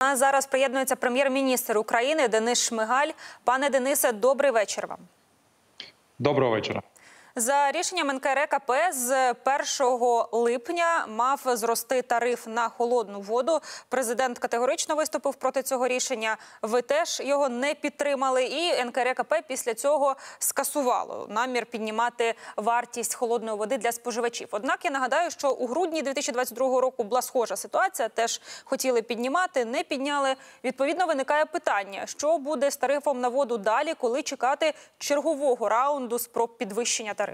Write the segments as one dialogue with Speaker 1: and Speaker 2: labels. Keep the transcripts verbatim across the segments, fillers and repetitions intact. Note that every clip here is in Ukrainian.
Speaker 1: А зараз приєднується прем'єр-міністр України Денис Шмигаль. Пане Денисе, добрий вечір вам.
Speaker 2: Доброго вечора.
Speaker 1: За рішенням ен ка ер е ка пе з першого липня мав зрости тариф на холодну воду. Президент категорично виступив проти цього рішення. Ви теж його не підтримали. І ен ка ер е ка пе після цього скасувало намір піднімати вартість холодної води для споживачів. Однак я нагадаю, що у грудні дві тисячі двадцять другого року була схожа ситуація. Теж хотіли піднімати, не підняли. Відповідно, виникає питання, що буде з тарифом на воду далі, коли чекати чергового раунду спроб підвищення тарифу.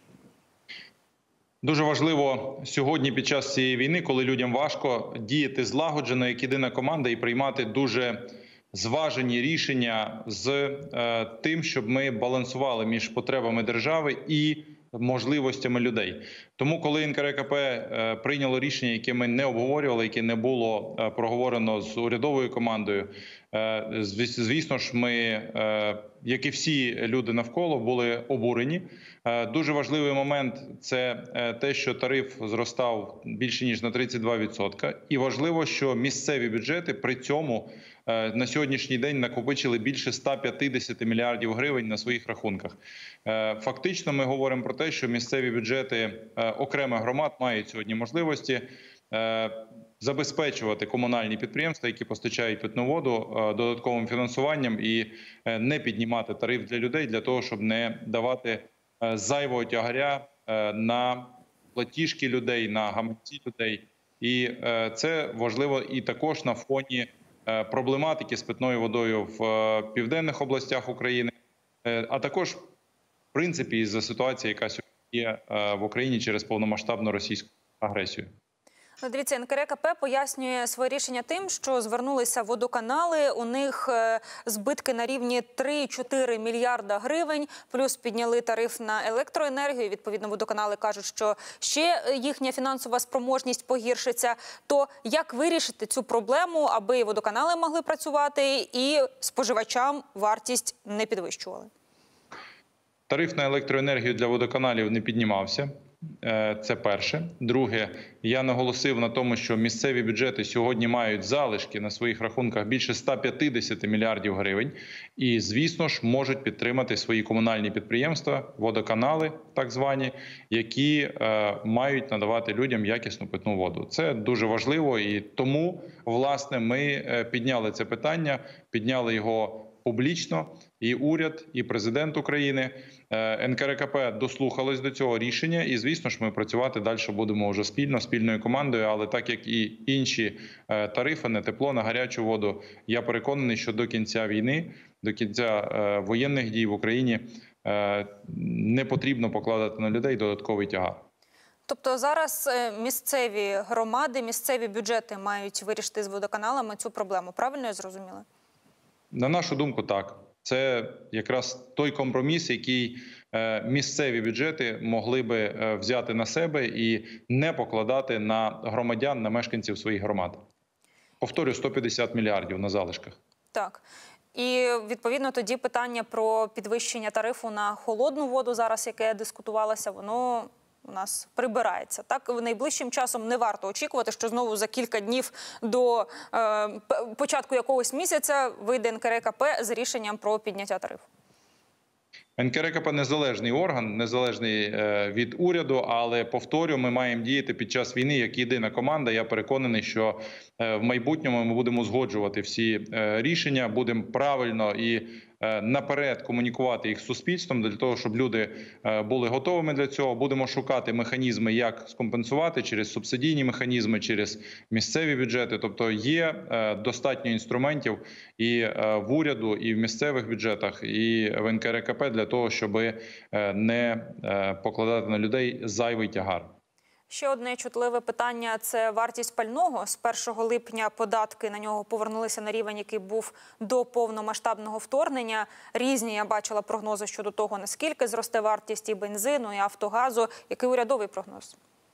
Speaker 2: Дуже важливо сьогодні під час цієї війни, коли людям важко, діяти злагоджено як єдина команда і приймати дуже зважені рішення з е, тим, щоб ми балансували між потребами держави і можливостями людей. Тому, коли ен ка ер е ка пе е, прийняло рішення, яке ми не обговорювали, яке не було е, проговорено з урядовою командою, е, звісно ж, ми, е, як і всі люди навколо, були обурені. Е, дуже важливий момент – це е, те, що тариф зростав більше ніж на тридцять два відсотки. І важливо, що місцеві бюджети при цьому е, на сьогоднішній день накопичили більше ста п'ятдесят мільярдів гривень на своїх рахунках. Е, фактично ми говоримо про те, що місцеві бюджети е, окремих громад мають сьогодні можливості е, забезпечувати комунальні підприємства, які постачають питну воду, е, додатковим фінансуванням і е, не піднімати тариф для людей, для того, щоб не давати е, зайвого тягаря е, на платіжки людей, на гаманці людей. І е, це важливо і також на фоні е, проблематики з питною водою в е, південних областях України, е, а також, в принципі, із-за ситуації, яка сьогодні є е, в Україні через повномасштабну російську агресію.
Speaker 1: Дивіться, ен ка ер е ка пе пояснює своє рішення тим, що звернулися водоканали, у них збитки на рівні три-чотири мільярда гривень, плюс підняли тариф на електроенергію, відповідно водоканали кажуть, що ще їхня фінансова спроможність погіршиться. То як вирішити цю проблему, аби водоканали могли працювати і споживачам вартість не підвищували?
Speaker 2: Тариф на електроенергію для водоканалів не піднімався. Це перше. Друге, я наголосив на тому, що місцеві бюджети сьогодні мають залишки на своїх рахунках більше ста п'ятдесят мільярдів гривень. І, звісно ж, можуть підтримати свої комунальні підприємства, водоканали так звані, які е, мають надавати людям якісну питну воду. Це дуже важливо і тому, власне, ми підняли це питання, підняли його публічно, і уряд, і президент України. ен ка ер е ка пе дослухались до цього рішення, і, звісно ж, ми працювати далі будемо вже спільно, спільною командою, але так, як і інші тарифи на тепло, на гарячу воду, я переконаний, що до кінця війни, до кінця воєнних дій в Україні не потрібно покладати на людей додатковий тягар.
Speaker 1: Тобто зараз місцеві громади, місцеві бюджети мають вирішити з водоканалами цю проблему, правильно я зрозуміла?
Speaker 2: На нашу думку, так. Це якраз той компроміс, який місцеві бюджети могли би взяти на себе і не покладати на громадян, на мешканців своїх громад. Повторюю, сто п'ятдесят мільярдів на залишках. Так.
Speaker 1: І, відповідно, тоді питання про підвищення тарифу на холодну воду зараз, яке дискутувалося, воно у нас прибирається. Так, найближчим часом не варто очікувати, що знову за кілька днів до е, початку якогось місяця вийде ен ка ер е ка пе з рішенням про підняття тарифу.
Speaker 2: ен ка ер е ка пе – незалежний орган, незалежний е, від уряду, але, повторю, ми маємо діяти під час війни як єдина команда. Я переконаний, що е, в майбутньому ми будемо узгоджувати всі е, рішення, будемо правильно і наперед комунікувати їх з суспільством, для того, щоб люди були готовими для цього. Будемо шукати механізми, як скомпенсувати через субсидійні механізми, через місцеві бюджети. Тобто є достатньо інструментів і в уряду, і в місцевих бюджетах, і в ен ка ер е ка пе для того, щоб не покладати на людей зайвий тягар.
Speaker 1: Ще одне чутливе питання – це вартість пального. З першого липня податки на нього повернулися на рівень, який був до повномасштабного вторгнення. Різні, я бачила прогнози щодо того, наскільки зросте вартість і бензину, і автогазу. Який урядовий прогноз?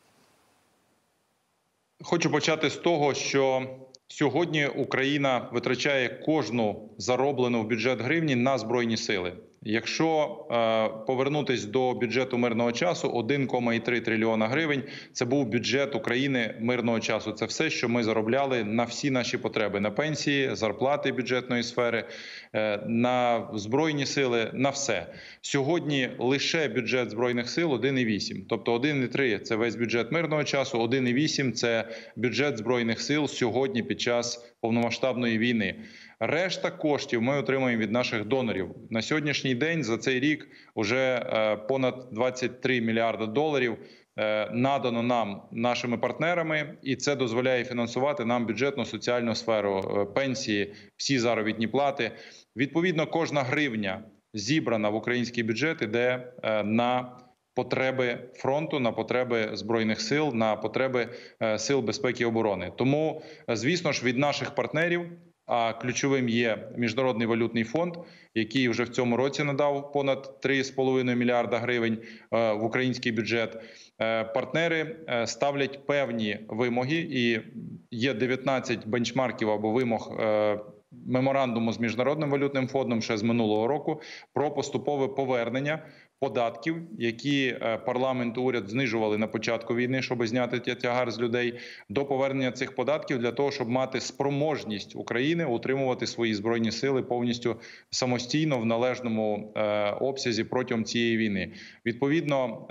Speaker 2: Хочу почати з того, що сьогодні Україна витрачає кожну зароблену в бюджет гривні на Збройні сили. Якщо е, повернутись до бюджету мирного часу, один цілих три трильйона гривень – це був бюджет України мирного часу. Це все, що ми заробляли на всі наші потреби: на пенсії, зарплати бюджетної сфери, е, на збройні сили, на все. Сьогодні лише бюджет Збройних сил один цілих вісім. Тобто один цілих три – це весь бюджет мирного часу, один цілих вісім – це бюджет Збройних сил сьогодні під час повномасштабної війни. Решта коштів ми отримуємо від наших донорів. На сьогоднішній день за цей рік вже понад двадцять три мільярди доларів надано нам нашими партнерами, і це дозволяє фінансувати нам бюджетну соціальну сферу, пенсії, всі заробітні плати. Відповідно, кожна гривня, зібрана в український бюджет, іде на потреби фронту, на потреби Збройних сил, на потреби сил безпеки і оборони. Тому, звісно ж, від наших партнерів, а ключовим є Міжнародний валютний фонд, який вже в цьому році надав понад три цілих п'ять десятих мільярда гривень в український бюджет, партнери ставлять певні вимоги, і є дев'ятнадцять бенчмарків або вимог меморандуму з Міжнародним валютним фондом ще з минулого року про поступове повернення податків, які парламент і уряд знижували на початку війни, щоб зняти тягар з людей, до повернення цих податків для того, щоб мати спроможність України утримувати свої збройні сили повністю самостійно в належному обсязі протягом цієї війни. Відповідно,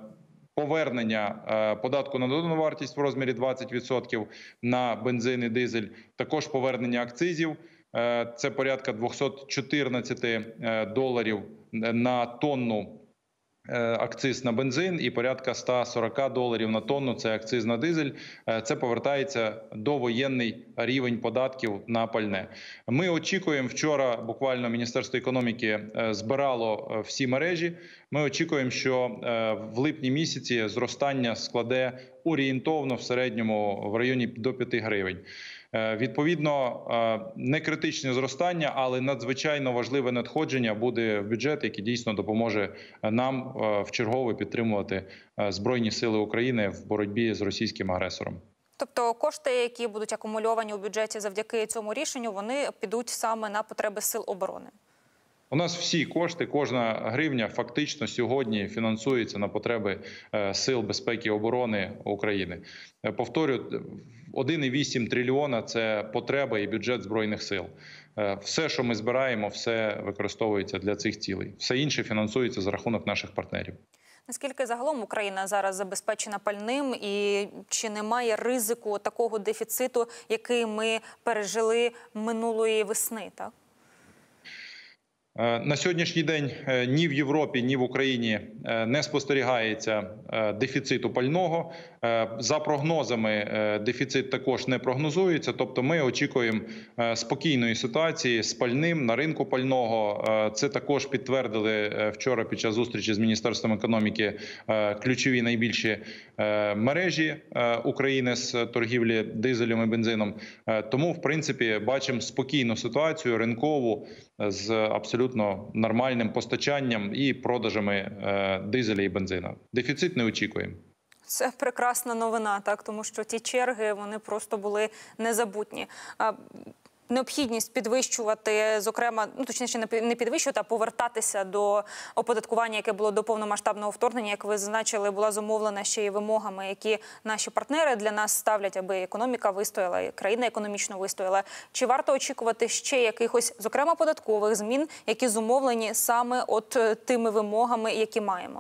Speaker 2: повернення податку на додану вартість в розмірі двадцять відсотків на бензин і дизель, також повернення акцизів. Це порядка двісті чотирнадцять доларів на тонну акциз на бензин і порядка сто сорок доларів на тонну – це акциз на дизель. Це повертається до воєнний рівень податків на пальне. Ми очікуємо, вчора буквально Міністерство економіки збирало всі мережі, ми очікуємо, що в липні місяці зростання складе орієнтовно в середньому в районі до п'яти гривень. Відповідно, не критичне зростання, але надзвичайно важливе надходження буде в бюджет, який дійсно допоможе нам вчергове підтримувати Збройні сили України в боротьбі з російським агресором.
Speaker 1: Тобто кошти, які будуть акумульовані у бюджеті завдяки цьому рішенню, вони підуть саме на потреби сил оборони?
Speaker 2: У нас всі кошти, кожна гривня фактично сьогодні фінансується на потреби сил безпеки і оборони України. Повторюю, один цілих вісім трильйона – це потреба і бюджет Збройних сил. Все, що ми збираємо, все використовується для цих цілей. Все інше фінансується за рахунок наших партнерів.
Speaker 1: Наскільки загалом Україна зараз забезпечена пальним, і чи немає ризику такого дефіциту, який ми пережили минулої весни, так?
Speaker 2: На сьогоднішній день ні в Європі, ні в Україні не спостерігається дефіциту пального. За прогнозами, дефіцит також не прогнозується. Тобто ми очікуємо спокійної ситуації з пальним на ринку пального. Це також підтвердили вчора під час зустрічі з Міністерством економіки ключові найбільші мережі України з торгівлі дизелем і бензином. Тому, в принципі, бачимо спокійну ситуацію ринкову з абсолютно нормальним постачанням і продажами дизеля і бензина. Дефіцит не очікуємо.
Speaker 1: Це прекрасна новина, так, тому що ті черги, вони просто були незабутні. Необхідність підвищувати, зокрема, ну точніше не підвищувати, а повертатися до оподаткування, яке було до повномасштабного вторгнення, як ви зазначили, була зумовлена ще й вимогами, які наші партнери для нас ставлять, аби економіка вистояла, і країна економічно вистояла. Чи варто очікувати ще якихось, зокрема, податкових змін, які зумовлені саме от тими вимогами, які маємо?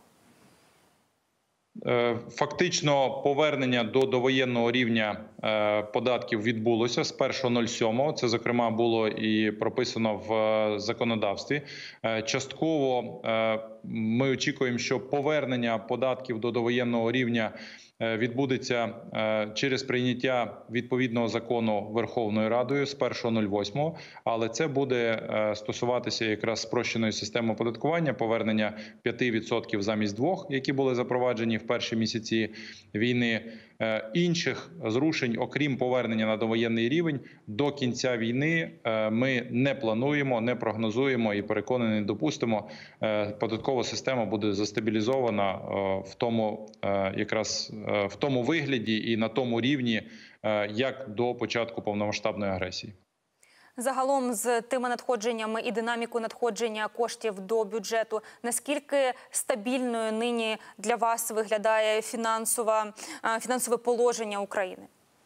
Speaker 2: Фактично повернення до довоєнного рівня податків відбулося з першого сьомого. Це, зокрема, було і прописано в законодавстві. Частково ми очікуємо, що повернення податків до довоєнного рівня відбудеться через прийняття відповідного закону Верховною Радою з першого восьмого, але це буде стосуватися якраз спрощеної системи оподаткування, повернення п'яти відсотків замість двох, які були запроваджені в перші місяці війни. Інших зрушень, окрім повернення на довоєнний рівень, до кінця війни ми не плануємо, не прогнозуємо і, переконані, не допустимо. Податкова система буде застабілізована в тому, якраз в тому вигляді і на тому рівні, як до початку повномасштабної агресії.
Speaker 1: Загалом з тими надходженнями і динамікою надходження коштів до бюджету, наскільки стабільною нині для вас виглядає фінансова, фінансове положення України?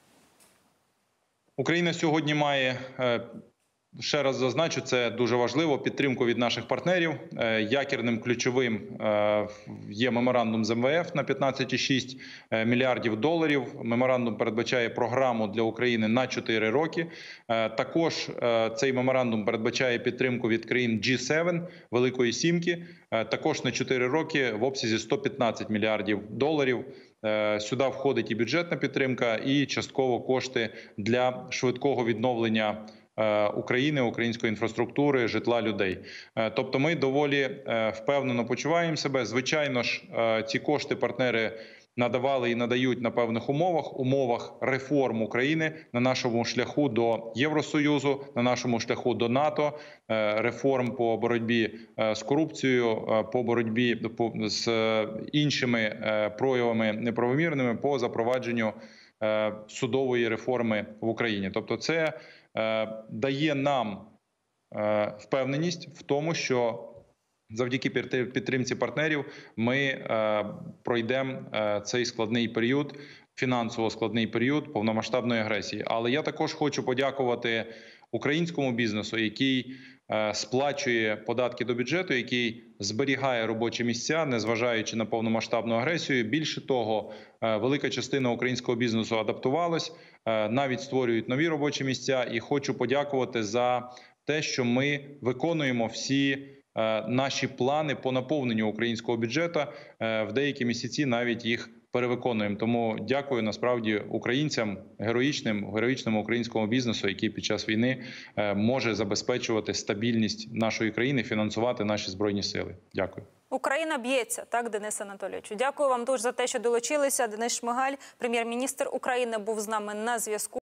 Speaker 2: Україна сьогодні має, ще раз зазначу, це дуже важливо, підтримку від наших партнерів. Якірним ключовим є меморандум з ем ве еф на п'ятнадцять цілих шість десятих мільярдів доларів. Меморандум передбачає програму для України на чотири роки. Також цей меморандум передбачає підтримку від країн джі севен, Великої Сімки, також на чотири роки в обсязі сто п'ятнадцять мільярдів доларів. Сюди входить і бюджетна підтримка, і частково кошти для швидкого відновлення України, української інфраструктури, житла людей. Тобто ми доволі впевнено почуваємо себе. Звичайно ж, ці кошти партнери надавали і надають на певних умовах, умовах реформ України на нашому шляху до Євросоюзу, на нашому шляху до НАТО, реформ по боротьбі з корупцією, по боротьбі з іншими проявами неправомірними, по запровадженню судової реформи в Україні. Тобто це дає нам впевненість в тому, що завдяки підтримці партнерів ми пройдемо цей складний період, фінансово складний період повномасштабної агресії. Але я також хочу подякувати українському бізнесу, який сплачує податки до бюджету, який зберігає робочі місця, незважаючи на повномасштабну агресію. Більше того, велика частина українського бізнесу адаптувалась, навіть створюють нові робочі місця. І хочу подякувати за те, що ми виконуємо всі наші плани по наповненню українського бюджету. В деякі місяці навіть їх перевиконуємо. Тому дякую насправді українцям, героїчним, героїчному українському бізнесу, який під час війни може забезпечувати стабільність нашої країни, фінансувати наші Збройні сили. Дякую.
Speaker 1: Україна б'ється, так, Денис Анатолійовичу? Дякую вам дуже за те, що долучилися. Денис Шмигаль, прем'єр-міністр України, був з нами на зв'язку.